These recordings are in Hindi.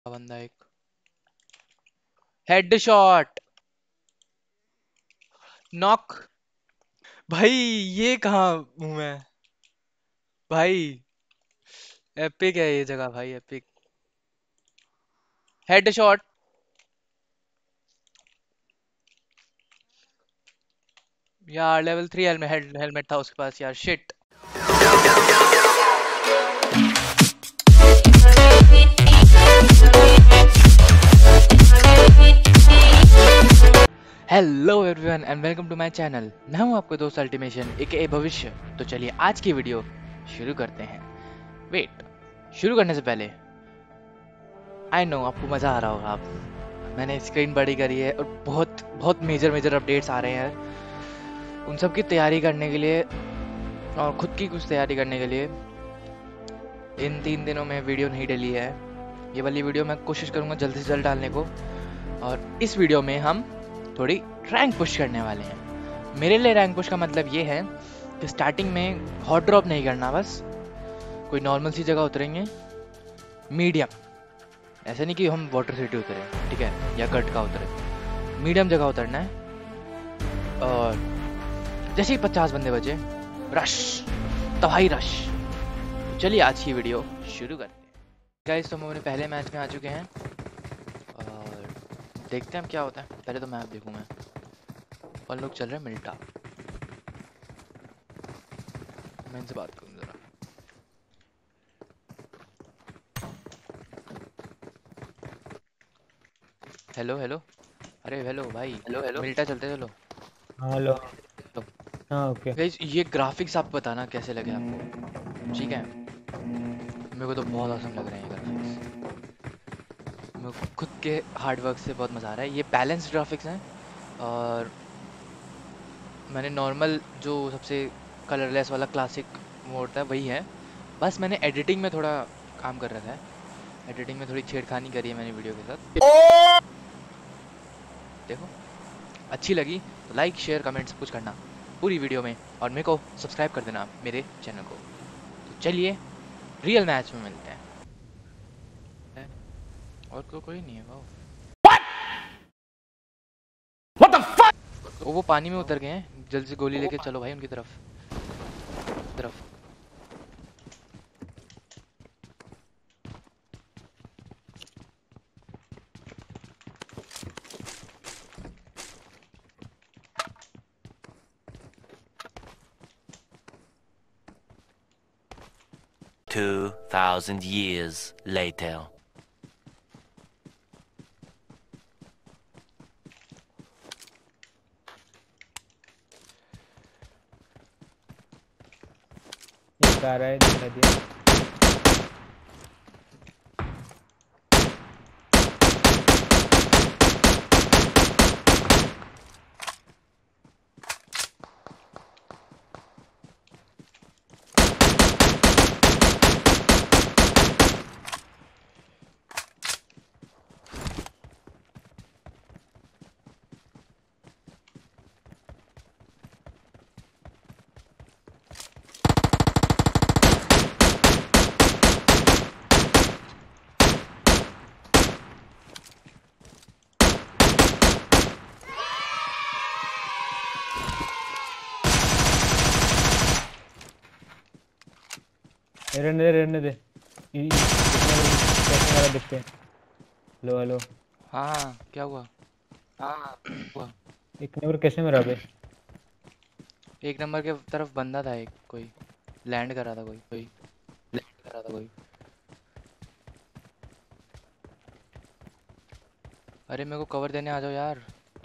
बंदा एक हेडशॉट नॉक। भाई ये कहाँ हूँ मैं? भाई एपिक है ये जगह भाई, एपिक। हेडशॉट। यार लेवल 3 हेलमेट था उसके पास यार, shit. Hello everyone and welcome to my channel. मैं हूं आपका दोस्त अल्टीमेशन ए भविष्य। तो चलिए आज की वीडियो शुरू करते हैं। वेट, शुरू करने से पहले आई नो आपको मज़ा आ रहा होगा। आप मैंने स्क्रीन बड़ी करी है और बहुत बहुत मेजर अपडेट्स आ रहे हैं। उन सब की तैयारी करने के लिए और खुद की कुछ तैयारी करने के लिए इन 3 दिनों में वीडियो नहीं डली है। ये वाली वीडियो मैं कोशिश करूँगा जल्द से जल्द डालने को। और इस वीडियो में हम थोड़ी रैंक पुश करने वाले हैं। मेरे लिए रैंक पुश का मतलब ये है कि स्टार्टिंग में हॉट ड्रॉप नहीं करना, बस कोई नॉर्मल सी जगह उतरेंगे, मीडियम। ऐसा नहीं कि हम वाटर सिटी उतरे, ठीक है, या कट का उतरे, मीडियम जगह उतरना है। और जैसे ही 50 बंदे बचे, रश, तबाही रश। तो चलिए आज की वीडियो शुरू करते हैं। गाइस तो हम अपने पहले मैच में आ चुके हैं और देखते हैं अब क्या होता है। पहले तो मैप देखूँ मैं। और लोग चल रहे हैं मिल्टा। मैं इनसे बात करूँ जरा। हेलो हेलो, अरे हेलो भाई, हेलो हेलो। मिल्टा चलते चलो। हाँ हेलो। तो हाँ ओके। गाइस ये ग्राफिक्स आप बताना कैसे लगे आपको, ठीक है? मेरे को तो बहुत औसम लग रहे हैं ये ग्राफिक्स। मेरे को खुद के हार्डवर्क से बहुत मज़ा आ रहा है। ये बैलेंस ग्राफिक्स हैं और मैंने नॉर्मल जो सबसे कलरलेस वाला क्लासिक मोड था वही है। बस मैंने एडिटिंग में थोड़ा काम कर रखा है। एडिटिंग में थोड़ी छेड़खानी करी है मैंने वीडियो के साथ। देखो अच्छी लगी तो लाइक शेयर कमेंट सब कुछ करना पूरी वीडियो में, और मेरे को सब्सक्राइब कर देना मेरे चैनल को। तो चलिए रियल मैच में मिलते हैं। और कोई नहीं है वो। वो पानी में उतर गए हैं। जल्दी से गोली लेके चलो भाई उनकी तरफ तरफ। 2,000 years later. एक आ रहा है, दिखा दिया। रहने दे। कैसे वाला दिखते हैं। Hello hello. हाँ क्या हुआ? हाँ हुआ एक नंबर कैसे में रहा बे? एक नंबर के तरफ बंदा था, एक कोई लैंड कर रहा था, कोई लैंड कर रहा था कोई। अरे मेरे को कवर देने आ जाओ यार।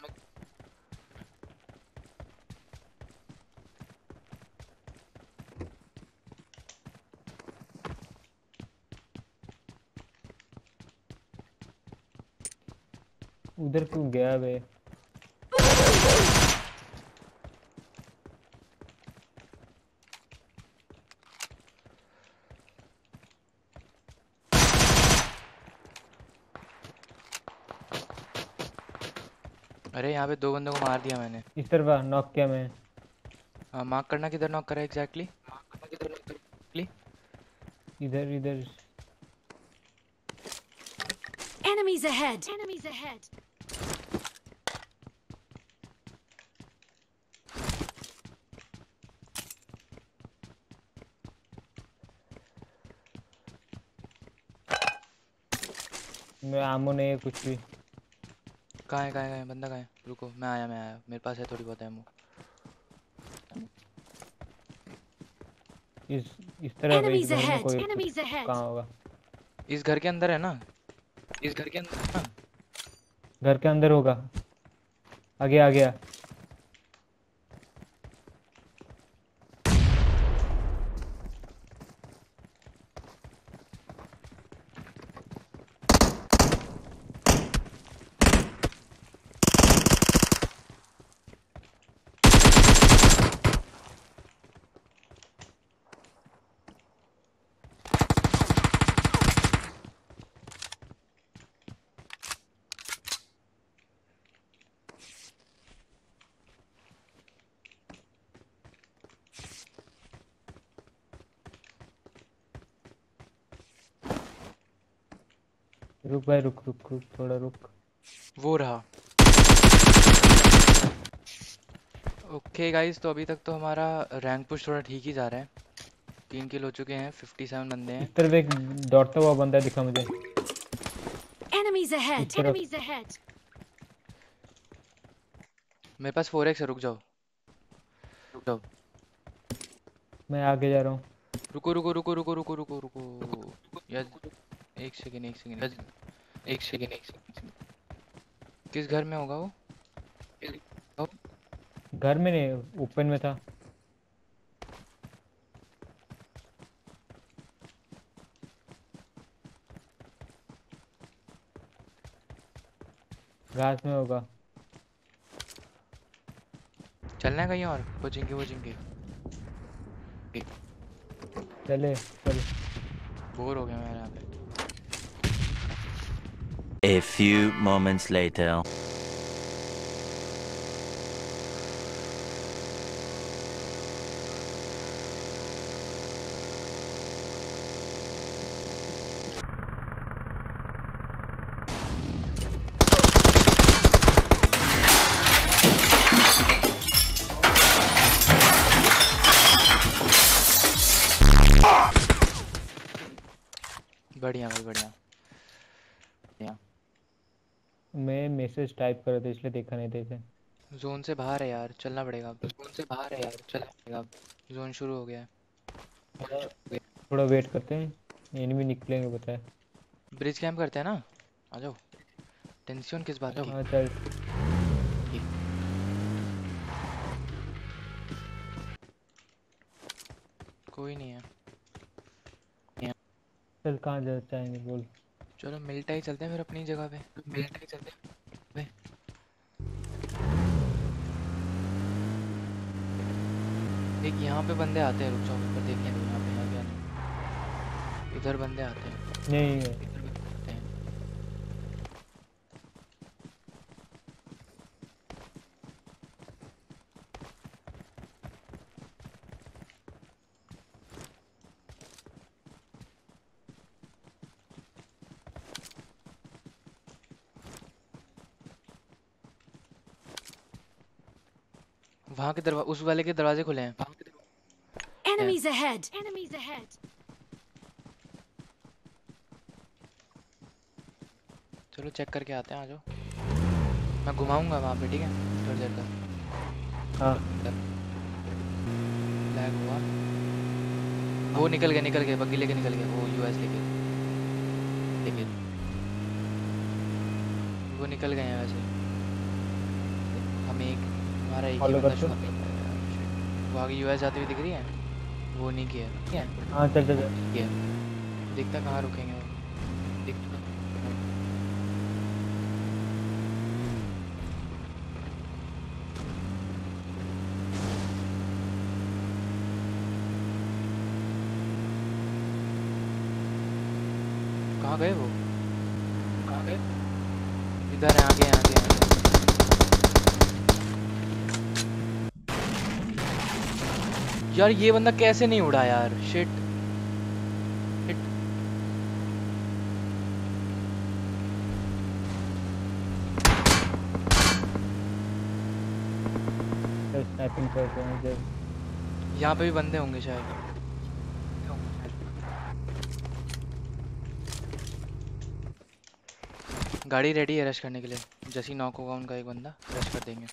उधर क्यों गया बे? अरे यहाँ पे 2 बंदों को मार दिया मैंने। इस तरफ नॉक किया मैं। मार्क करना किधर नॉक करा एग्जैक्टली। इधर इधर। Enemies ahead. Enemies ahead. मैं आमो नहीं है कुछ भी। कहाँ है बंदा कहाँ है? रुको मैं आया मेरे पास है थोड़ी बहुत एमो। इस तरफ है, इस Enemies घर में ahead. कोई Enemies ahead. कहाँ होगा? इस घर के अंदर है ना? इस घर के अंदर है ना? घर के अंदर होगा। आ गया। रुक भाई, रुक थोड़ा रुक। वो रहा। ओके गाइस, तो अभी तक तो हमारा रैंक पुश थोड़ा ठीक ही जा रहा है। 3 किल हो चुके हैं, 57 बंदे हैं। इस तरफ एक दौड़ता हुआ बंदा दिखा मुझे। Enemies ahead. इस तरफ। Enemies ahead. मेरे पास 4x है, रुक जाओ। मैं आगे जा रहा हूँ। रुको यार, एक सेकेंड। किस घर में होगा वो? घर में नहीं, ओपन में था। घास में होगा। चलना है कहीं और? कोचिंग चल। बोर हो गया मैं यहाँ पे। A few moments later. बढ़िया भाई, बढ़िया। मैं मैसेज टाइप कर रहा था इसलिए देखा नहीं था इसे। जोन से बाहर है यार, चलना पड़ेगा अब। जोन शुरू हो गया है। थोड़ा वेट करते हैं, एनिमी निकलेंगे बताए। ब्रिज कैंप करते हैं ना, आ जाओ। टेंशन किस बात की? हाँ चल। कोई नहीं है। चल कहाँ जा चाहेंगे बोल। चलो मिलता ही चलते हैं फिर अपनी जगह पे। एक यहाँ पे बंदे आते हैं, रुक जाओ ऊपर देख लेंगे। यहाँ पे है क्या? नहीं, इधर बंदे आते हैं। नहीं है। वहाँ के दरवाजे, उस वाले के दरवाजे खुले हैं। Enemies ahead. Enemies ahead. चलो चेक करके आते हैं, आ जाओ। मैं घुमाऊंगा वहाँ पे, ठीक है? थोड़ी देर तक। हाँ लैग हुआ। वो निकल गए बग्गी लेके निकल गए, वो यूएस लेके वो निकल गए हैं वैसे। हमें एक हमारा एक ही फॉलो बंदा करते हो? वो आगे यूएस जाती हुई दिख रही है। वो नहीं किया क्या? हाँ चल। किया। देखता कहाँ रुकेंगे वो। कहाँ गए वो? इधर है, आगे। यार ये बंदा कैसे नहीं उड़ा यार, शिट। तो स्नैपिंग कर रहे हैं इधर। यहाँ पे भी बंदे होंगे शायद। गाड़ी रेडी है रश करने के लिए, जैसे ही नॉक होगा उनका एक बंदा रश कर देंगे।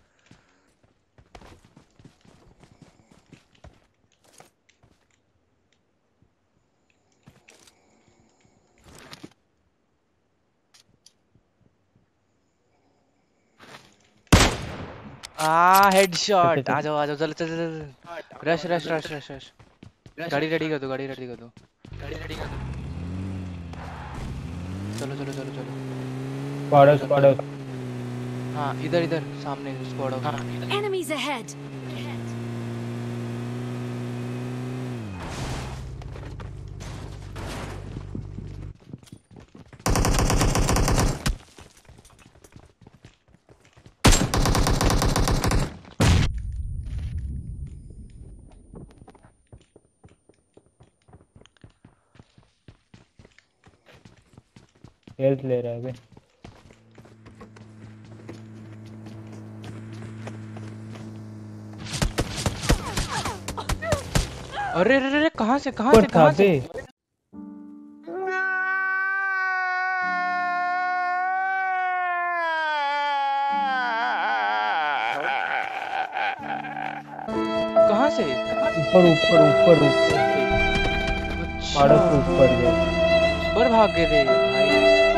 हेडशॉट। आ जाओ चलो चलो चलो, rush rush rush rush rush. गाड़ी रेडी कर दो, गाड़ी रेडी कर दो, गाड़ी रेडी कर दो। चलो चलो चलो चलो। स्क्वाड। हाँ इधर इधर सामने स्क्वाड। हाँ Enemies ahead. हेल्थ ले रहा है अभी। अरे अरे अरे कहाँ से ऊपर था बे। कहाँ से? ऊपर अच्छा ऊपर गए। ऊपर भाग गए थे भाई।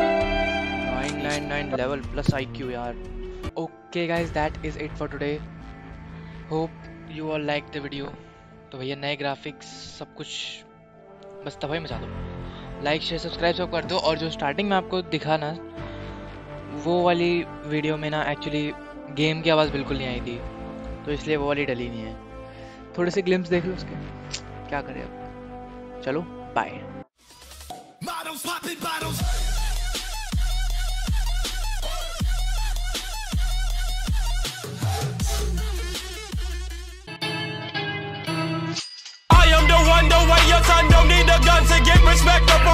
999 लेवल प्लस IQ यार। Okay guys, that is it for today. Hope you all like the video. तो भैया नए ग्राफिक्स सब कुछ बस तबाही मचा दो। लाइक शेयर सब्सक्राइब सब कर दो। और जो स्टार्टिंग में आपको दिखा ना, वो वाली वीडियो में ना एक्चुअली गेम की आवाज़ बिल्कुल नहीं आई थी, तो इसलिए वो वाली डली नहीं है। थोड़े से ग्लिम्स देख लो उसके, क्या करें अब। चलो bye. The way your son don't need a gun to get respect up